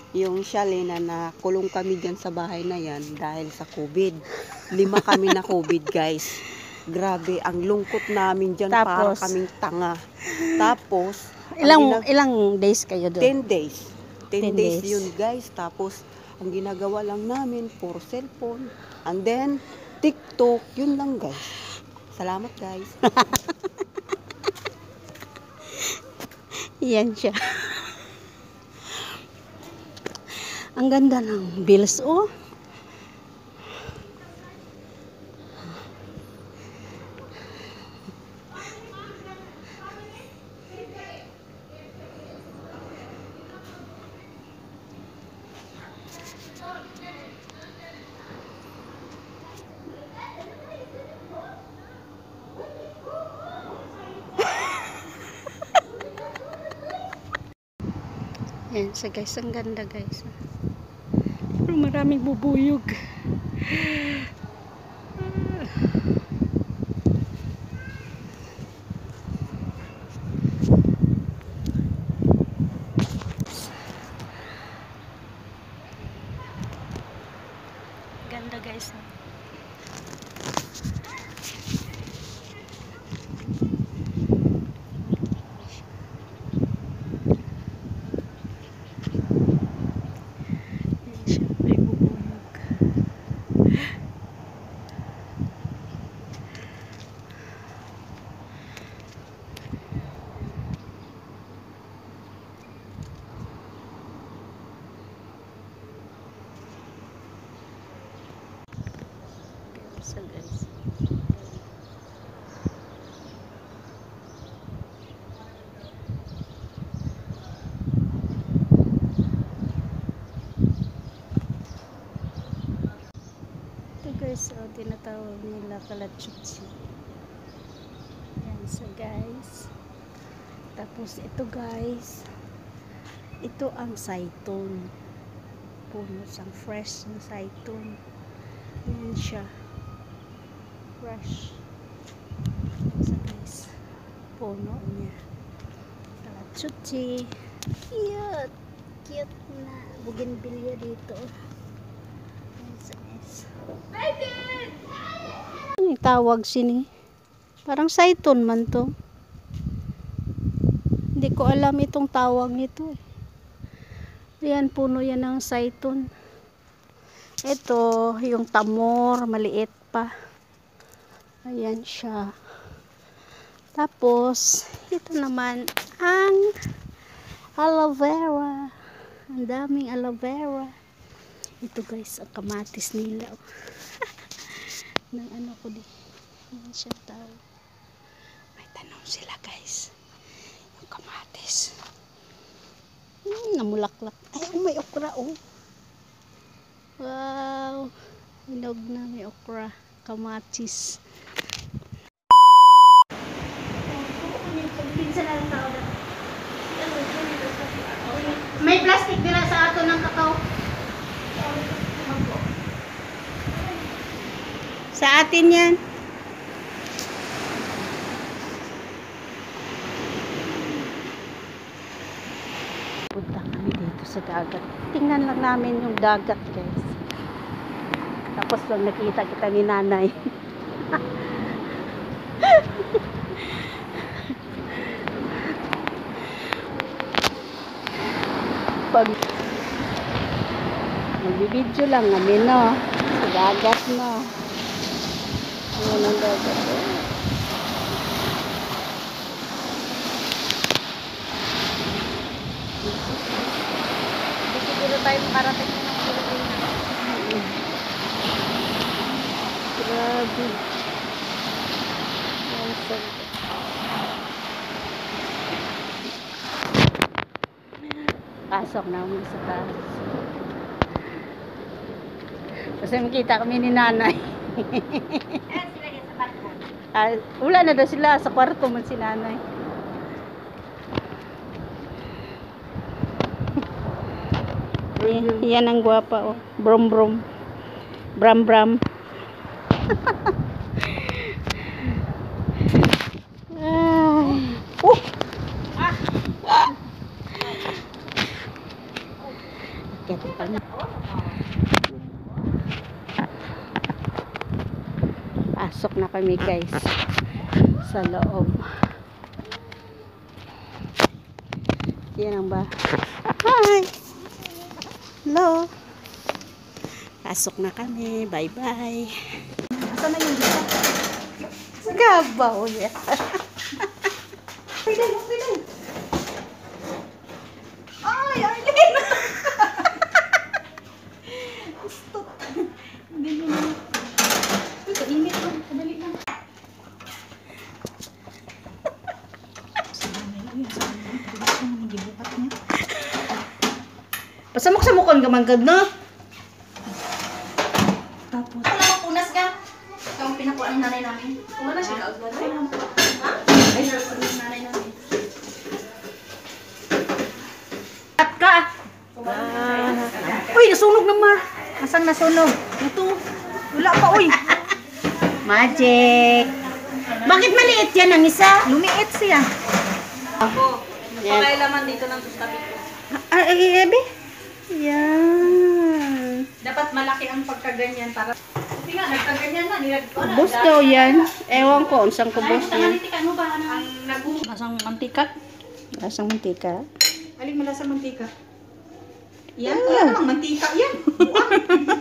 Yung Shalina na kulong kami dyan sa bahay na yan dahil sa COVID. 5 kami na COVID, guys. Grabe, ang lungkot namin dyan, para Tapos, kaming tanga. Tapos, ilang days kayo doon? 10 days. 10 10 days days. yun, guys. Tapos, ang ginagawa lang namin, puro cellphone. And then, TikTok, yun lang, guys. Salamat, guys. Yan siya. Ang ganda ng bills, oh. Yan siya, guys. Ang ganda, guys. Pero maraming bubuyog. Ganda, guys. So guys, ito guys, oh, tinatawag nila kalachuchi. Yan so guys. Tapos ito guys, ito ang saitun, puno siyang fresh na saitun. Yan siya, fresh. So guys, puno niya kalachuchi. Cute, cute na bougainvillea dito. Yan so guys, ano tawag sini? Parang saitun man to. Hindi ko alam itong tawag nito. Ayan, puno yan ng saitun. Ito, yung tamor, maliit pa. Ayan siya. Tapos, ito naman ang aloe vera. Ang daming aloe vera. Ito guys, ang kamatis nila. Nang ano ko di. Ayan siya tao. May tanong sila guys. Yung kamatis. Namulaklak. Ay, may okra oh. Wow. Hinog na, may okra. Kamatis. May plastic nila sa ato ng kakao. Sa atin yan. Punta kami dito sa dagat. Tingnan lang namin yung dagat guys. Tapos lang nakita kita ni nanay. Pag magbibidyo lang kami no. Sa dagat no. Ayan ang dagat oh. Hindi siguro tayo makarating ng Pilipinas. Grabe. Pasok namin sa taas. Kasi makita kami ni nanay. Wala na daw sila. Sa kwarto man si nanay. Yan ang gwapa oh. Brom brom. Bram bram. Aakyat pa na. Pasok na kami guys sa loob. Yan ang ba? Hi! Hello! Pasok na kami. Bye-bye. Saan na yung isa? Gabaw yan. Okay lang. Ay, Arlene! Gusto. Hindi nyo na. Uy, kainit ko. Kadali lang. Pasamok sa mukon ka manggad, no? Tapos, Wala mo punas ka? Ito ang pinakuha ng nanay namin. Wala siya kaagad. Ha? Ay, nakuha ng nanay namin. At ka! Uy, nasunog naman. asan nasunog? Ito. Wala pa, uy. Magic! Bakit maliit yan ang isa? Lumiit siya. Ako. Yan. Pakailaman dito ng tustabi ko. Ebe? Yan. Dapat malaki ang pagkaganyan para... Kasi nga, nagkaganyan na. Nilagko na. Bus daw yan. Ewan ko, unsang ko bus yan. Ano ba? Ang nag-uho. Masang mantika. Lasang mantika. Aling malasa mantika. Yan, wala namang mantika yan. Buwan.